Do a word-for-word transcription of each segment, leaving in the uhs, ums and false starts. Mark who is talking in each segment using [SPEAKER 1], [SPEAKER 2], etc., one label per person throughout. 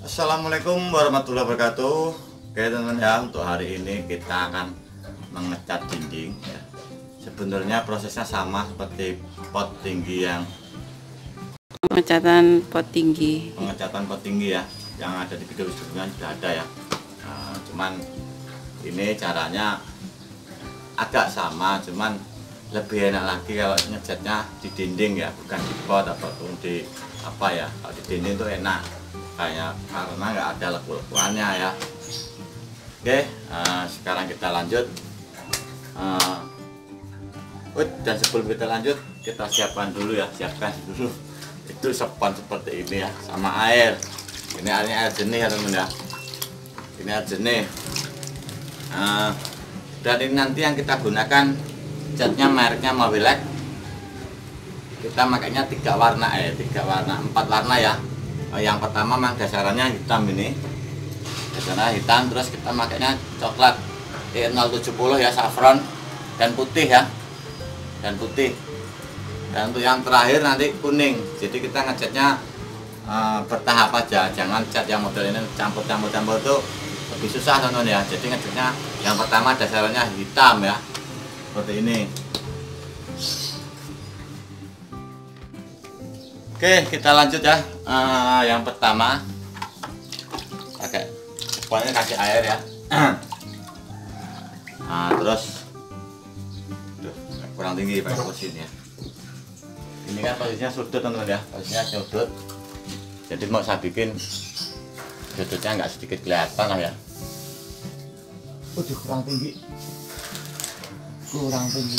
[SPEAKER 1] Assalamualaikum warahmatullahi wabarakatuh. Oke teman-teman ya, untuk hari ini kita akan mengecat dinding ya. Sebenarnya prosesnya sama seperti pot tinggi yang
[SPEAKER 2] pengecatan pot tinggi.
[SPEAKER 1] Pengecatan pot tinggi ya, yang ada di video sebelumnya sudah ada ya. Nah, cuman ini caranya agak sama, cuman lebih enak lagi kalau ngecatnya di dinding ya, bukan di pot ataupun di apa ya. Kalau di dinding itu enak kayak karena nggak ada legu-leguannya ya. Oke, uh, sekarang kita lanjut. Uh, dan sebelum kita lanjut, kita siapkan dulu ya, siapkan dulu itu spons seperti ini ya, sama air. Ini airnya air jernih ya teman ya. Ini air jernih. Uh, dan ini nanti yang kita gunakan catnya mereknya Mawilek. Kita makanya tiga warna eh tiga warna, empat warna ya. Yang pertama memang dasarannya hitam ini, dasarnya hitam, terus kita makanya coklat E nol tujuh nol ya, saffron, dan putih ya, dan putih. Dan untuk yang terakhir nanti kuning. Jadi kita ngecatnya uh, bertahap aja, jangan cat yang model ini campur-campur-campur itu lebih susah teman-teman ya. Jadi ngecatnya yang pertama dasarannya hitam ya, seperti ini. Oke, kita lanjut ya. Uh, yang pertama, pakai pokoknya kasih air ya. Nah, terus, tuh, kurang tinggi pakai posisinya. Ini kan posisinya sudut teman-teman ya, posisinya sudut. Jadi mau saya bikin sudutnya nggak sedikit kelihatan lah ya. Udah kurang tinggi, kurang tinggi.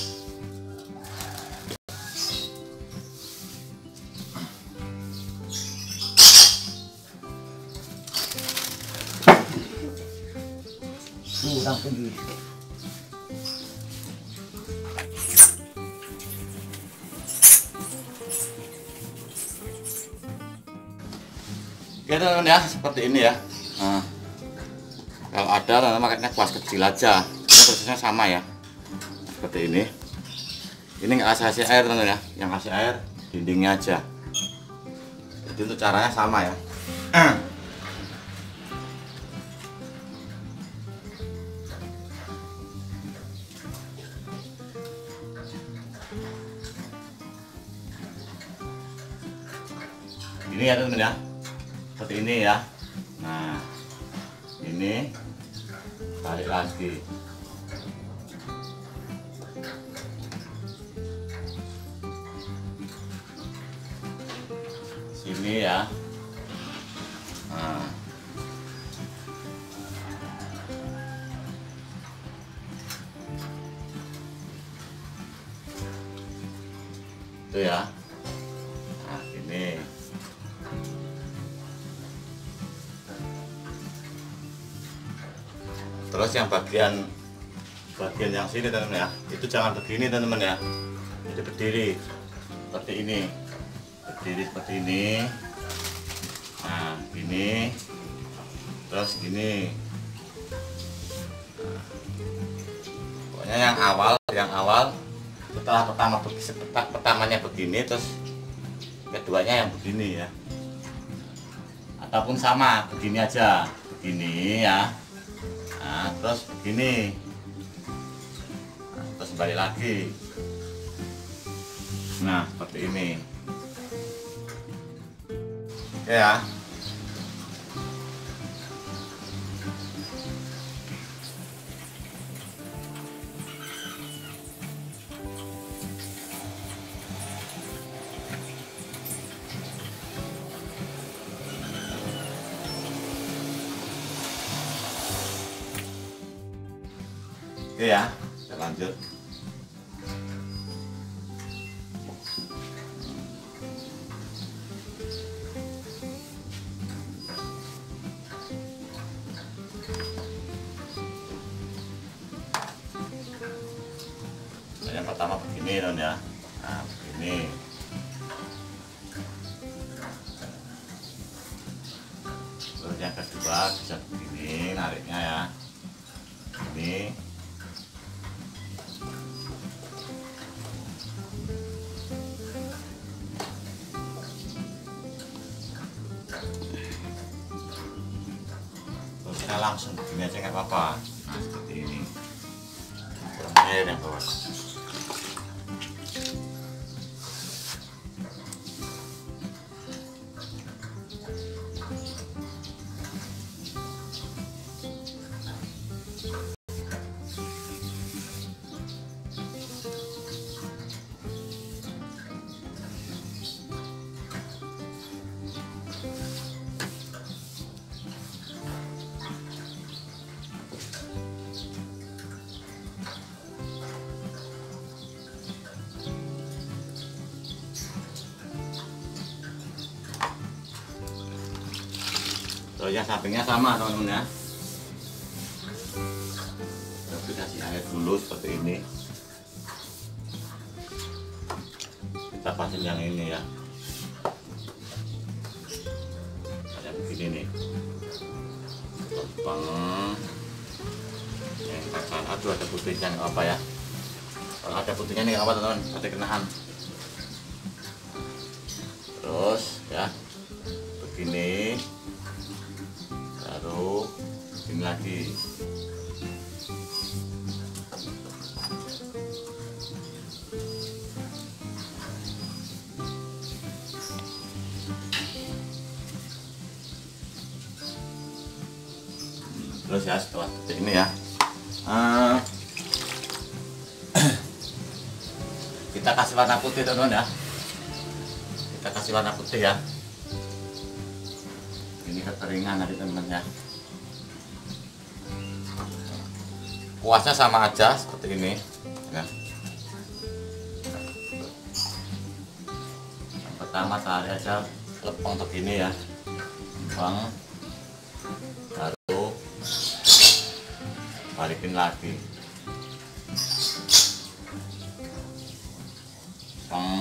[SPEAKER 1] Kurang tinggi. Oke teman-teman ya, seperti ini ya. Nah, kalau ada teman-teman makanya kuas kecil aja. Ini prosesnya sama ya, seperti ini. Ini nggak kasih air teman-teman ya, yang kasih air dindingnya aja. Jadi untuk caranya sama ya. Ini ya teman-teman ya, seperti ini ya. Nah, ini balik lagi. Sini ya. Nah, itu ya. Nah, ini. Terus yang bagian bagian yang sini teman-teman ya, itu jangan begini teman-teman ya. Jadi berdiri seperti ini, berdiri seperti ini. Nah, gini, terus gini. Nah, pokoknya yang awal, yang awal setelah pertama pertamanya begini, terus keduanya yang begini ya. Ataupun sama begini aja, begini ya. Nah, terus begini, nah, terus balik lagi. Nah, seperti ini. Oke ya. Oke ya, kita lanjut. Nah, yang pertama begini teman ya. Nah, begini. Terus yang kedua bisa begini nariknya ya. Ini. langsung begini aja nggak apa-apa. Nah seperti ini, kurang air yang bawah. Terus yang sampingnya sama teman-teman ya. Kita kasih air dulu seperti ini. Kita pasang yang ini ya. Kayak begini nih. Gampang. Yang kacan. Aduh ada putihnya nggak apa ya. Kalau ada putihnya nih nggak apa teman-teman. Ada kenahan. Terus ya. Begini. Baru ini lagi. Terus ya setelah seperti ini ya, uh, kita kasih warna putih teman-teman ya. Kita kasih warna putih ya. Ini kekeringan tadi teman-teman ya. Kuasnya sama aja seperti ini ya. Yang pertama tarik aja lepeng begini ya, lepeng, baru balikin lagi, lepeng.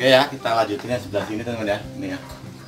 [SPEAKER 1] Oke ya, kita lanjutin yang sebelah sini teman-teman ya. Ini ya.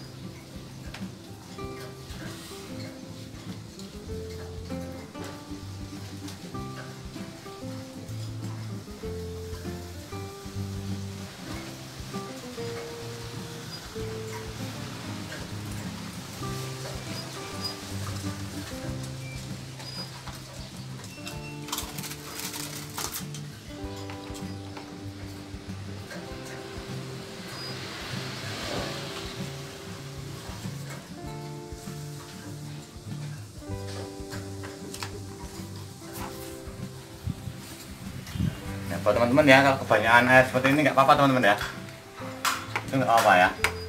[SPEAKER 1] Buat teman-teman ya, kalau kebanyakan air seperti ini nggak apa-apa teman-teman ya, itu nggak apa-apa ya.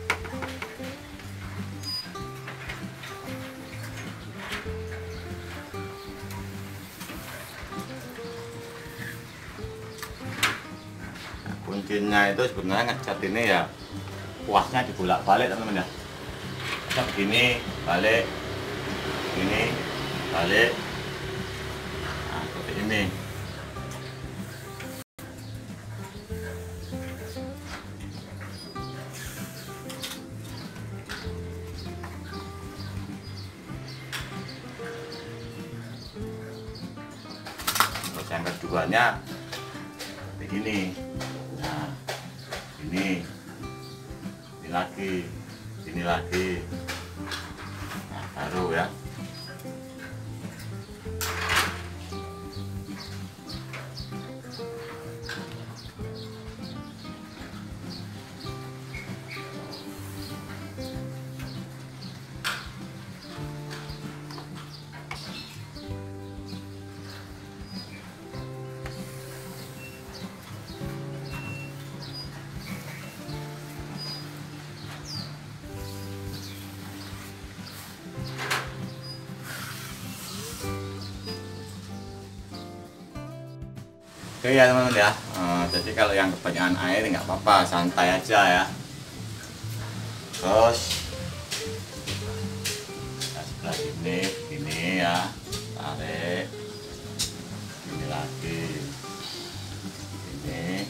[SPEAKER 1] Nah, kuncinya itu sebenarnya ngecat ini ya kuasnya dibolak-balik teman-teman ya. Bisa begini balik, ini balik, nah seperti ini. Yang keduanya begini, nah ini ini lagi, ini lagi, nah baru ya. Oke ya teman-teman ya, uh, jadi kalau yang kebanyakan air nggak apa-apa, santai aja ya. Terus nah, sebelah sini ini ya, tarik, ini lagi, ini.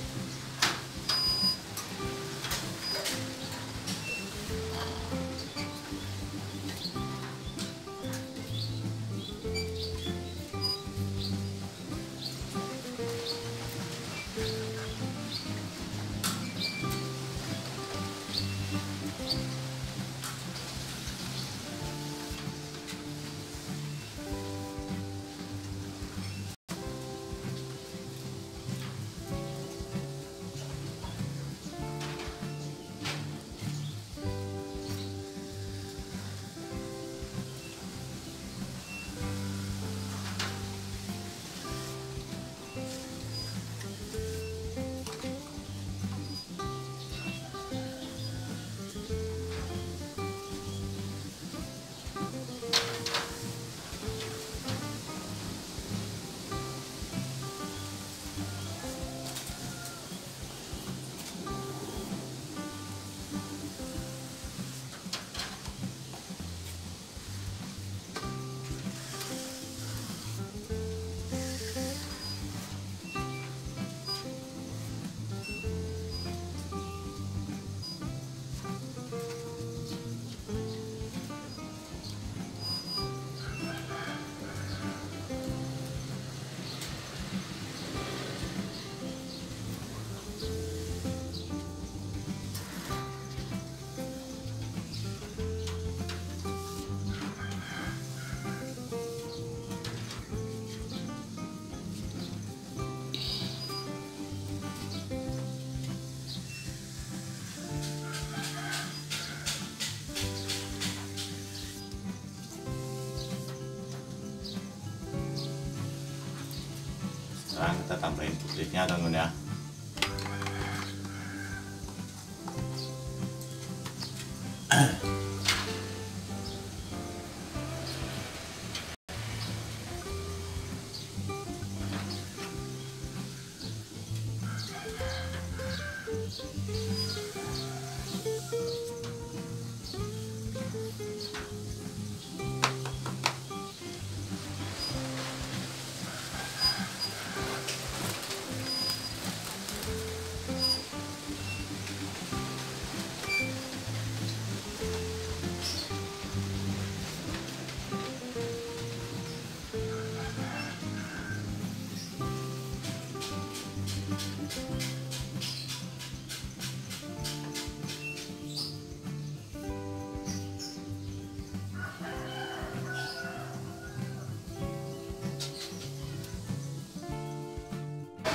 [SPEAKER 1] Sekarang kita tambahin butirnya teman-teman ya.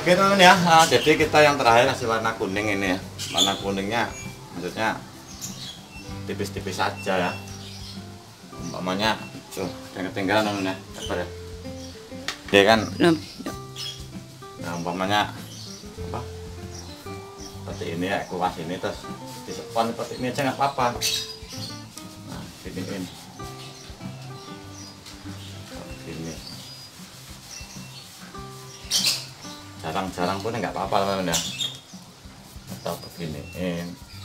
[SPEAKER 1] Oke teman ya, nah, jadi kita yang terakhir hasil warna kuning ini ya. Warna kuningnya maksudnya tipis-tipis saja ya. Umpamanya tuh yang ketinggalan teman ya, sabar ya. Dia kan nah, umpamanya apa? Seperti ini ya, kuas ini terus disepon seperti ini aja nggak apa-apa. Nah, gini ini. Gini. Jarang-jarang pun nggak apa-apa teman ya. Atau beginiin.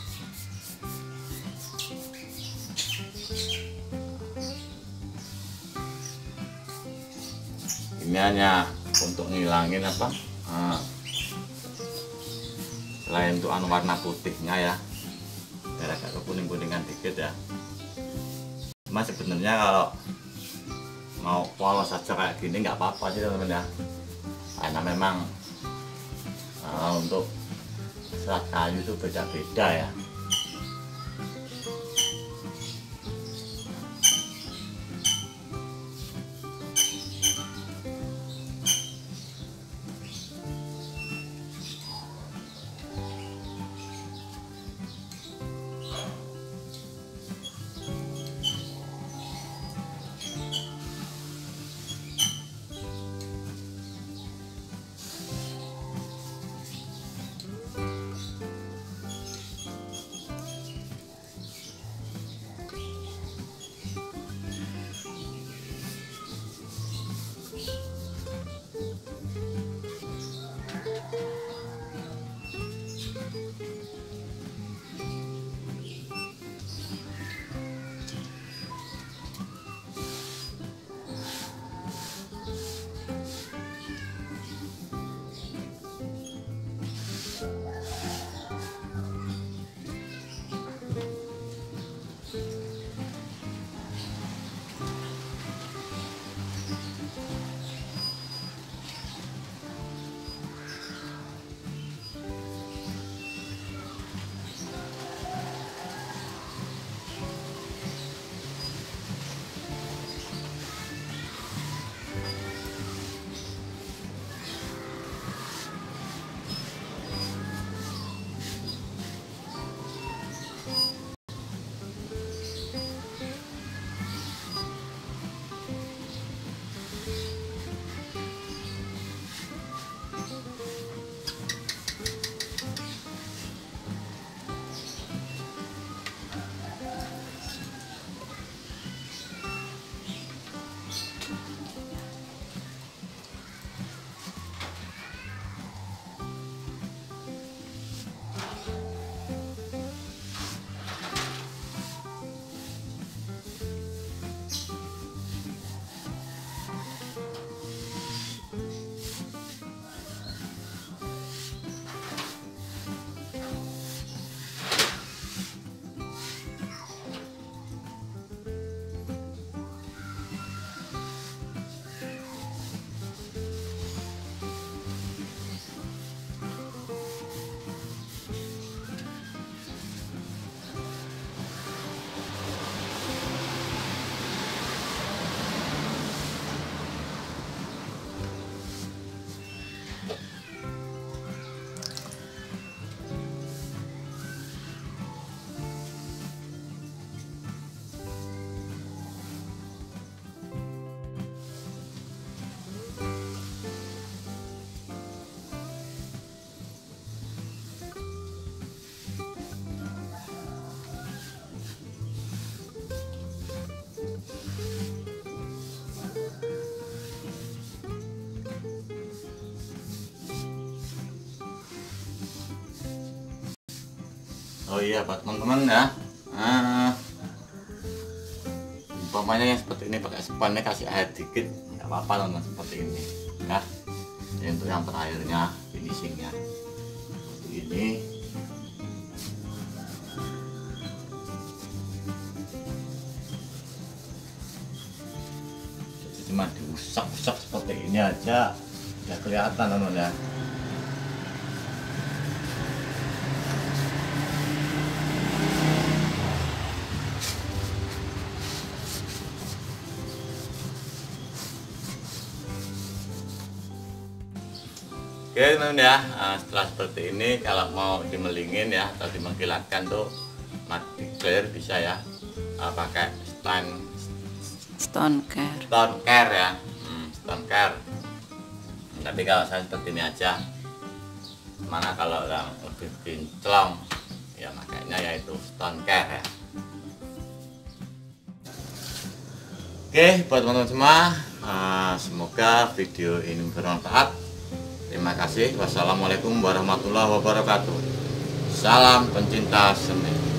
[SPEAKER 1] Ini hanya untuk ngilangin apa? Nah, selain untuk anu warna putihnya ya, biar agak kuning-kuningan dikit ya. Cuma sebenarnya kalau mau polos saja kayak gini nggak apa-apa sih teman-teman ya. Karena memang Nah, untuk serat kayu itu beda-beda ya. Oh iya buat teman-teman ya, nah, umpamanya yang seperti ini pakai sponnya kasih air dikit nggak apa-apa teman-teman, seperti ini ya. Ini untuk yang terakhirnya finishingnya seperti ini. Jadi cuma diusak-usak seperti ini aja udah kelihatan teman-teman ya. Oke teman-teman ya, nah, setelah seperti ini kalau mau dimelingin ya atau dimengkilatkan tuh mati clear bisa ya, uh, pakai stand
[SPEAKER 2] Stone care.
[SPEAKER 1] stone care ya, hmm, stone care. Tapi kalau saya seperti ini aja, mana kalau yang lebih kinclong ya makanya yaitu stone care ya. Oke buat teman-teman semua, uh, semoga video ini bermanfaat. Terima kasih. Wassalamualaikum warahmatullahi wabarakatuh. Salam pencinta seni.